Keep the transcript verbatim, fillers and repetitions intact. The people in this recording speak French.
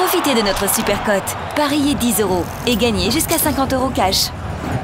Profitez de notre super cote. Pariez dix euros et gagnez jusqu'à cinquante euros cash.